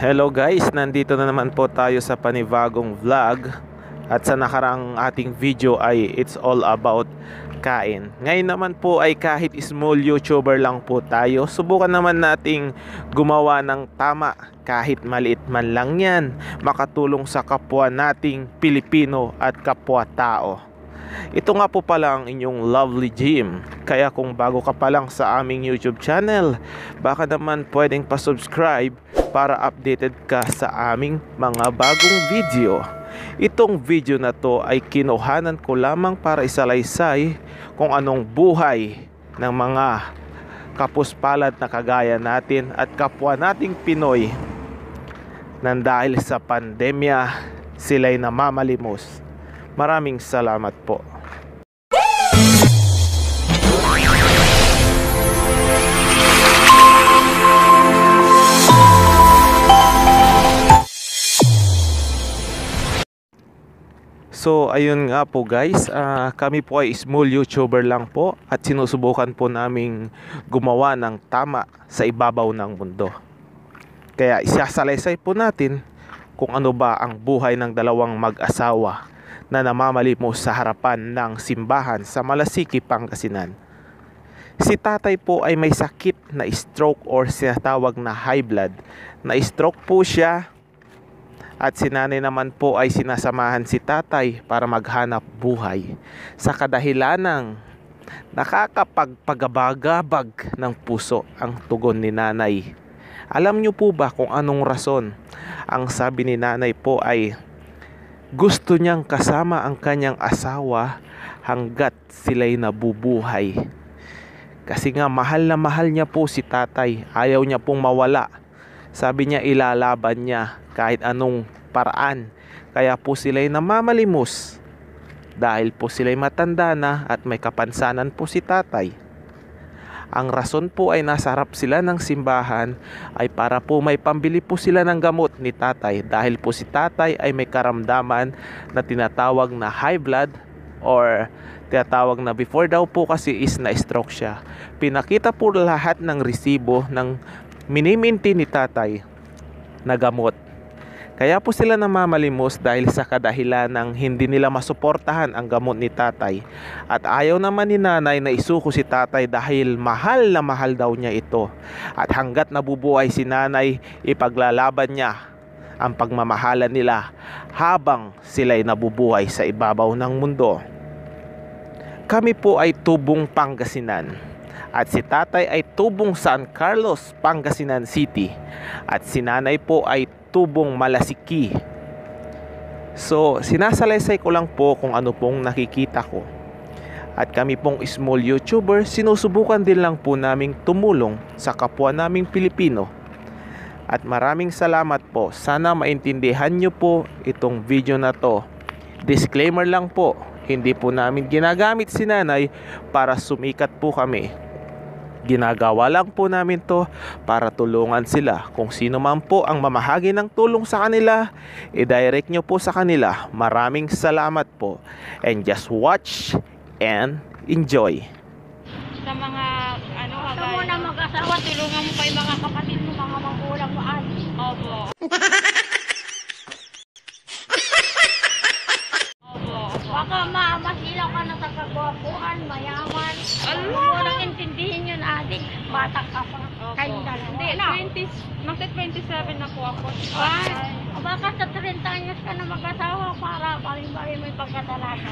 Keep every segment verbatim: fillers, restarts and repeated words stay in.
Hello guys, nandito na naman po tayo sa panibagong vlog. At sa nakaraang ating video ay it's all about kain. Ngayon naman po ay kahit small YouTuber lang po tayo, subukan naman nating gumawa ng tama kahit maliit man lang yan, makatulong sa kapwa nating Pilipino at kapwa tao. Ito nga po pala ang inyong Lovely Jim. Kaya kung bago ka pa lang sa aming YouTube channel, baka naman pwedeng pa-subscribe para updated ka sa aming mga bagong video. Itong video na to ay kinuhanan ko lamang para isalaysay kung anong buhay ng mga kapuspalad na kagaya natin at kapwa nating Pinoy nang dahil sa pandemya sila'y namamalimos. Maraming salamat po. So ayun nga po guys, uh, kami po ay small YouTuber lang po at sinusubukan po naming gumawa ng tama sa ibabaw ng mundo. Kaya isasalaysay po natin kung ano ba ang buhay ng dalawang mag-asawa na namamalimos sa harapan ng simbahan sa Malasiki, Pangasinan. Si tatay po ay may sakit na stroke or sinatawag na high blood. Na stroke po siya at si nanay naman po ay sinasamahan si tatay para maghanap buhay sa kadahilanang nakakapagpagabagabag ng puso ang tugon ni nanay. Alam niyo po ba kung anong rason? Ang sabi ni nanay po ay gusto niyang kasama ang kanyang asawa hanggat sila'y nabubuhay. Kasi nga mahal na mahal niya po si tatay. Ayaw niya pong mawala. Sabi niya ilalaban niya kahit anong paraan. Kaya po sila'y namamalimos. Dahil po sila'y matanda na at may kapansanan po si tatay. Ang rason po ay nasa harap sila ng simbahan ay para po may pambili po sila ng gamot ni tatay. Dahil po si tatay ay may karamdaman na tinatawag na high blood or tinatawag na before daw po kasi is na stroke siya. Pinakita po lahat ng resibo ng miniminti ni tatay na gamot. Kaya po sila namamalimos dahil sa kadahilan ng hindi nila masuportahan ang gamot ni tatay. At ayaw naman ni nanay na isuko si tatay dahil mahal na mahal daw niya ito. At hanggat nabubuhay si nanay, ipaglalaban niya ang pagmamahalan nila habang sila'y nabubuhay sa ibabaw ng mundo. Kami po ay tubong Pangasinan. At si tatay ay tubong San Carlos, Pangasinan City. At si nanay po ay tubong Malasiki. So sinasalaysay ko lang po kung ano pong nakikita ko. At kami pong small YouTuber, sinusubukan din lang po naming tumulong sa kapwa naming Pilipino. At maraming salamat po. Sana maintindihan nyo po itong video na to. Disclaimer lang po, hindi po namin ginagamit si nanay para sumikat po kami. Ginagawa lang po namin to para tulungan sila. Kung sino man po ang mamahagi ng tulong sa kanila, i-direct nyo po sa kanila. Maraming salamat po. And just watch and enjoy. Sa mga ano, sa muna mag-asawa, tulungan mo pa yung mga kapatid mo, mga magulang mo. Ay, opo. Baka mamasilaw ka na sa kagwapuan, mayaman. Allah! Walang intindihin yun, adik. Bata ka pa. Kayo dalawa. Hindi, twenty, magsa twenty-seven na po ako. Ay, baka sa thirty anyos ka na mag-asawa para paling-paling mo yung pagkadalaga.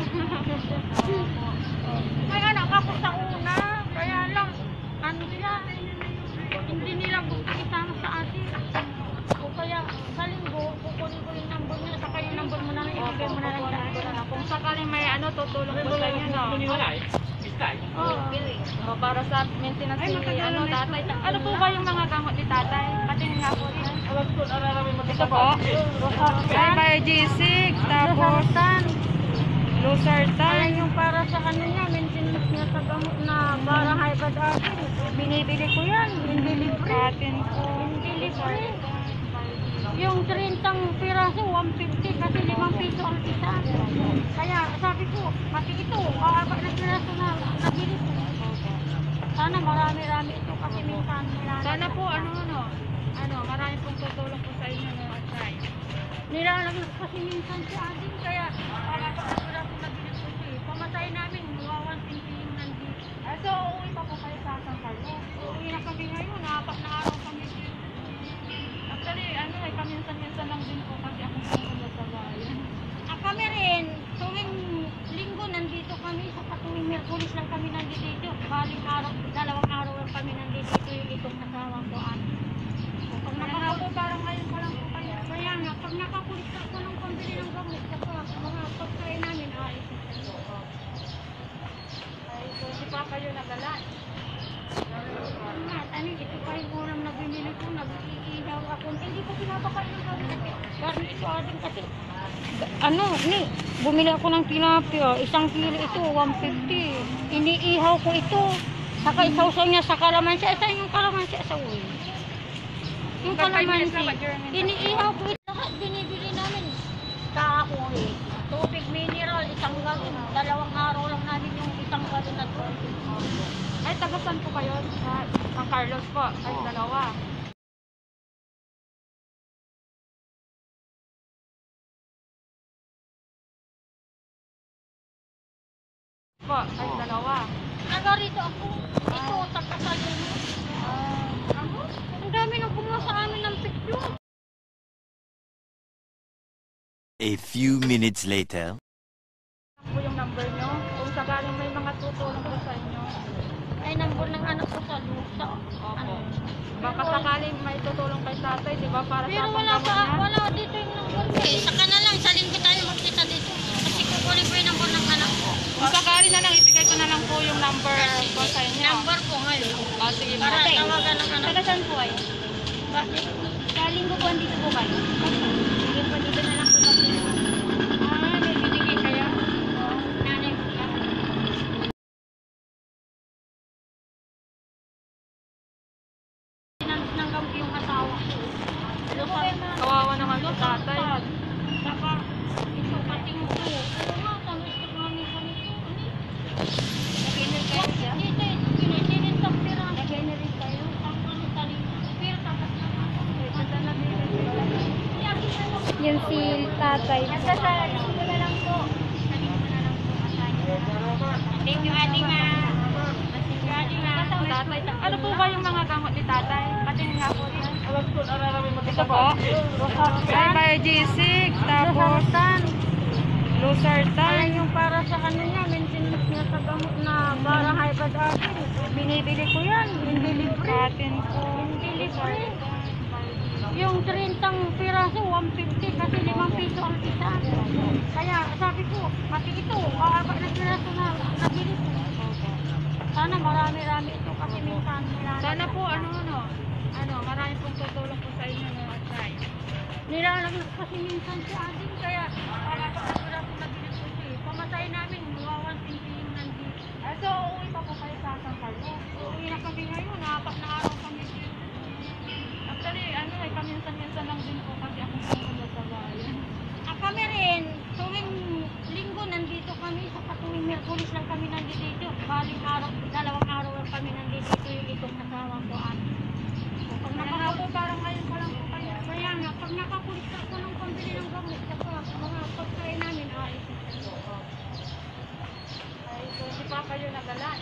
May anak ako sa una, kaya lang, ano nila, hindi nila gusto isama sa atin. O kaya, sa linggo, kukunin ko yung number niya, saka yung number mo na lang, ibigay mo na lang sa akin. Kung sakaling may ano, tutulong po sa inyo, no? Oo. O, para sa maintenance ni ano, tatay. Ano po ba yung mga gamot ni tatay? Patingin nga po yan. Ito po. Ay, Biogesic, tapos Losartan. Ayan yung para sa kanila, maintenance niya sa gamot na para high blood atin. Binibili ko yan, hindi libre. Atin po. Hindi libre. Yung trentang piraso, one fifty kasi limang piso ang isa. Kaya sabi ko, pati ito, aarba na piraso na nabili ko. Sana marami-rami ito kasi minsan nila. Sana po, ano, ano, ano, marami pong tutulong po sa inyo. Nilalaglag kasi minsan si ating kaya para kapag ako nabilis ko siya eh. Pamatay namin, mawawan yung nandito. Ah, so, uuwi pa po kayo sa San Carlos? Uuwi na kami ngayon, apat na araw kami dito. Actually, ano eh, kaminsan-minsan lang din po kasi ako pumunta sa bayan. Ah, kami rin, tuwing linggo nandito kami, sa tuwing Merkulis lang kami nandito. Baling araw, dalawang araw lang kami nandito yung itong asawa ko at pag Kaya nga po, nakapulis, parang ngayon pa lang po kayo. kaya nga, pag nakapulis ako ng pambili ng gamot, kasi mga pagkain namin, aalis na tayo. Ay, so, di pa kayo nagalan. At ano, ito pa yung ulam na binili ko, nag-iihaw ako. Hindi ko pinapakain ng gamot. Kasi ito atin kasi, ano, ni, bumili ako ng tilapia, isang kilo ito, one fifty. Iniihaw ko ito. Saka isawsaw niya sa kalamansi. Isa yung kalamansi sa uwi. Yung Pag five minutes kalamansi, na ba, Jeremy? iniihaw ko ito. Lahat binibili namin. Kahoy, tubig mineral, isang galon. Dalawang araw lang namin yung isang galon na tubig. Ay, tagasan po kayo sa San Carlos po. Ay, dalawa. Po, ay, dalawa. Taga rito ako. Ito, sa Kasalino. Ano? Ang dami nang kumuha sa amin ng picture. A few minutes later. Ano po yung number nyo? Kung sakaling may mga tutulong po sa inyo. Ay, number ng anak ko sa lusa. Ano? Baka sakaling may tutulong kay tatay, di ba? Para Pero sa wala panggamot pa, niya. wala dito yung number ko eh. Saka na lang, sa linggo tayo magkita dito. Kasi kukunin ko yung number ng anak ko. Kung sakali na lang, ibigay ko na lang po yung number ko sa inyo. Number ko ngayon. Ah, sige po. Para tawagan ng anak ko. Taga saan po kayo? Bakit? Sa linggo po andito po kayo? Sige po, dito na lang po kami. Ah, may binigay kayo? Nanay ko yan. Tinanggap ko yung asawa ko. Lusa- Kawawa naman po tatay. Saka, ito pating ko. Oo nga, tamis ko namin kami ito. Nag-inil kayo siya? Dito, pinitinin sa pira. Nag-generate kayo. Ang ano, talino. Pero tapas na nga. Yan si tatay. Basta sa linggo na lang po. Sa linggo na lang po. Thank you, Ate Ma. Thank you, Ate Ma. Tatay. Ano po ba yung mga gamot ni tatay? Patingin nga po yan. Ito po. Ay, Biogesic. Tapos, Losartan. Ayan yung para sa ano niya, maintenance niya sa gamot na para high blood atin. Binibili ko yan, hindi libre. Katin po. Hindi libre. Yung trintang piraso, one fifty kasi limang piso ang isa. Kaya sabi ko, pati ito, aaba na piraso na nabili ko. Sana marami-rami ito kasi minsan nilalagay. Sana po, ano, ano, ano, marami pong tutulong po sa inyo na try. Nilalaglag kasi minsan si ating kaya para kapag ako nabili ko siya eh. Pamatay namin, mawawan yung nandito. Ah, so, uuwi pa po kayo sa San Carlos? Uuwi na kami ngayon, apat na araw kami dito. Actually, ano eh, kaminsan-minsan lang din po kasi ako pumunta sa bayan. Ah, kami rin, tuwing linggo nandito kami, sa tuwing Merkulis lang kami nandito. Baling araw, dalawang araw lang kami nandito yung itong asawa ko at pag Kaya nga po, nakapulis, parang ngayon pa lang po kayo. kaya nga, pag nakapulis ako ng pambili ng gamot, kasi mga pagkain namin, aalis na tayo. Ay, so, di pa kayo nagalan.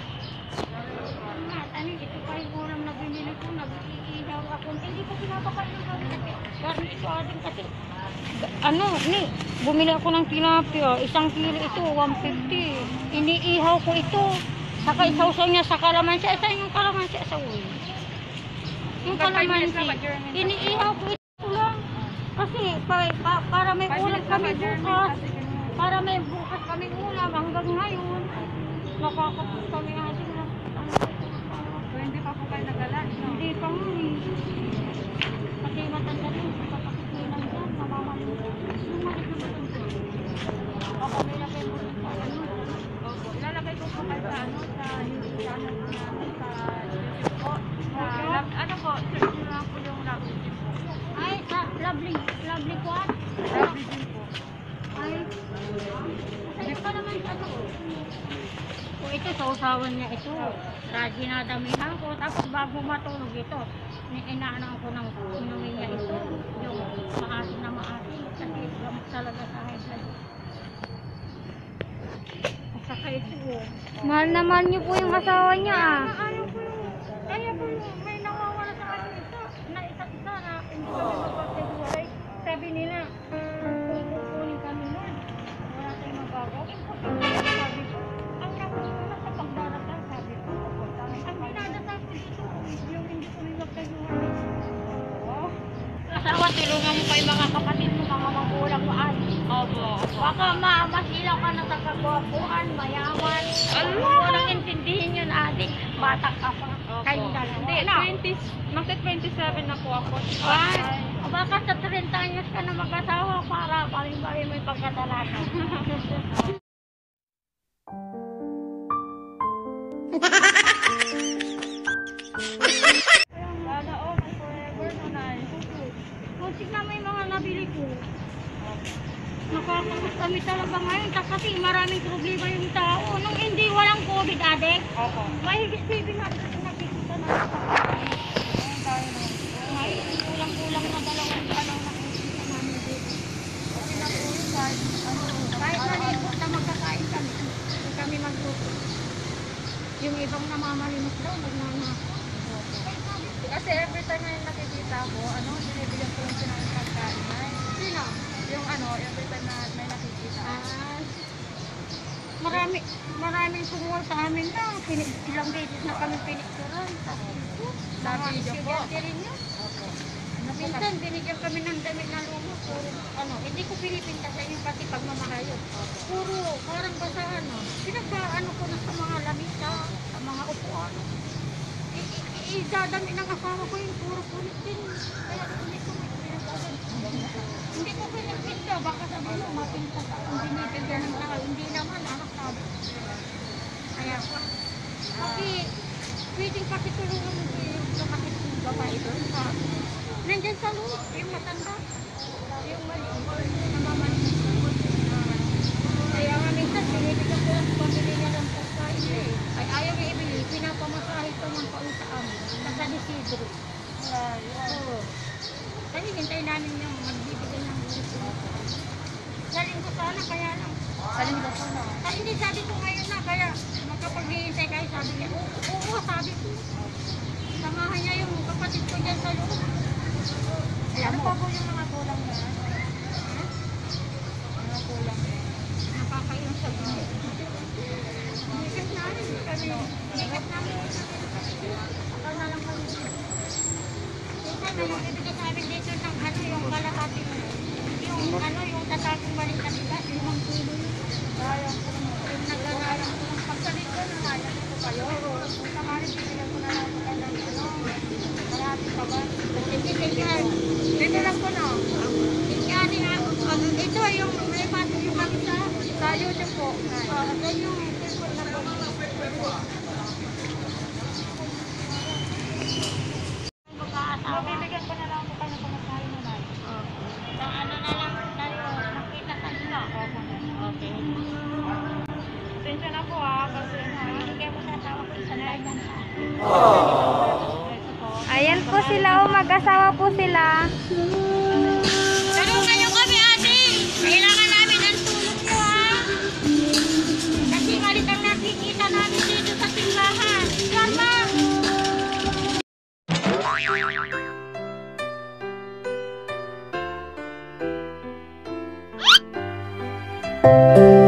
At ano, ito pa yung ulam na binili ko, nag-iihaw ako. Hindi ko pinapakain ng gamot. Kasi ito atin kasi, ano, ni, bumili ako ng tilapia, isang kilo ito, one fifty. Iniihaw ko ito. Saka isawsaw niya sa kalamansi. Isa yung kalamansi sa uwi. Yung Pag five minutes kalamansi, na ba, Jeremy? iniihaw ko ito lang. Kasi pa, pa, para may Five ulam minutes na kami ba, Jeremy? bukas. Kasi ganun. Para may bukas kami ulam hanggang ngayon. Nakakapos kami ating lang. So, hindi pa po kayo nagalan, no? Hindi pa nga eh. Kasi matanda din sa kapakitilan dyan, mamamalimutan. Yung malik na matanda. Ako nilagay mo rin sa ano. Opo. Ilalagay ko po kayo sa ano, sa YouTube channel po namin, sa YouTube po. Sa, lab, ano po, search nyo lang po yung lab video po. Ay, sa lovely, lovely quad. Lab video po. Ay, ay pa naman ano. O ito, sausawan niya ito. Radyo na damihan ko. Tapos bago matulog ito, inaano ko ng inumin niya ito. Yung maasin na maasin. Mahal naman niyo po yung asawa niya ah. Ayaw ko yung, kaya po yung may nawawala sa akin isa, na isa isa na hindi kami magpapaghiwalay. Sabi nila, kung kukunin kami nun, wala tayong magagawa. Sabi ko, ang nakukunan sa pagdarasal, sabi ko. Ang dinadasal ko dito, yung hindi kami magpaghiwalay. Asawa, tulungan mo pa yung mga kapatid mo, mga magulang mo at Opo. baka ma masilaw ka na sa kagwapuan, mayaman. Ano? Walang intindihin yun, adik. Bata ka pa. Kayo dalawa. Hindi, na. twenty, magsa twenty-seven na po ako. Ay, baka sa thirty anyos ka na mag-asawa para bali-bali mo yung pagkadalaga. Sana all my forever, nanay. Kung tignan mo yung mga nabili ko, nakakakot kami talaga ngayon ta- kasi maraming problema yung tao. Nung hindi walang COVID, adek, Opo. may isipin na nakikita na. Ngayon, kulang-kulang na dalawang dalawang nakikita namin dito. Okay na po yun, kahit ano, kahit nalibot na magkakain kami, hindi kami magluto. Yung ibang namamalimos daw, nagnanakaw. Kasi every time na yung nakikita ko, ano, binibigyan ko yung sila ng pagkain. Nay. Sino? Yung ano, every time na may nakikita. Ah, marami, maraming kumuha sa amin na. Pini, ilang beses na kami pinicturan. Sa video po. Estudyante rin yun. Opo. Minsan binigyan kami ng damit na lumos. Puro, ano, hindi ko pinipinta sa inyo pati pagmamahayot. Puro, parang basahan. No? Pinagpaano ko na sa mga lamisa, sa mga upuan. I- i- Idadami ng asawa ko yung puro punit din. Kaya hindi ko pinagpasan. Hindi ko pinagpinta. Baka sabi mo, mapinta sa kung binibigyan ng tao. Hindi naman, anak sabi. Kaya pa. Kasi, pwedeng pakitulungan mo yung kapatid ng babae doon sa nandyan sa loob, yung matanda, yung maliit, namamaliit. Kaya nga minsan, binibigyan ko lang sa pamilya niya ng pagkain eh. Ay ayaw niya ibili, pinapamasahe ko niyang pauwi sa amin. Sa Isidro. Oo. Kasi hintayin namin yung magbibigay ng ulit. Galing ko sana, kaya lang. Saling ko po na. Ay, hindi, sabi ko ngayon na, kaya magkapag-hihintay kayo, sabi niya, oo, oo, sabi ko. Samahan niya yung kapatid ko dyan sa loob. Ano pa po yung mga kulang na? Mga kulang na. Nakakailang sa inyo. Bigat namin kami. Bigat namin kami. Akal na lang kami. Minsan may magbibigay sa amin dito ng ano, yung kalahati. Yung ano, yung tatapong balik na bigas, limang kilo yun. Yung nag-aaral ko ng pagsalit ko, nalayan ko kayo. Kung sakaling bibigyan ko na lang ko ng ano, kalahati pa ba? Sige, sige. Dito lang po, no? Inyani nga. Ito, yung may pato yung kami sa tayo din po. Uh, then yung people na po. Mabibigyan ko na lang po kayo ng pamasahe na nay. Na ano na lang tayo, nakita sa nila. Okay. Tensya na po ah, kasi ano. Bigay mo sa tawa ko isang live na sa Ayan po sila, oh, mag-asawa po sila. tulungan niyo kami, ate. Kailangan namin ang tulong niyo, ha? Kasi malit ang nakikita namin dito sa simbahan. Yan, ma'am.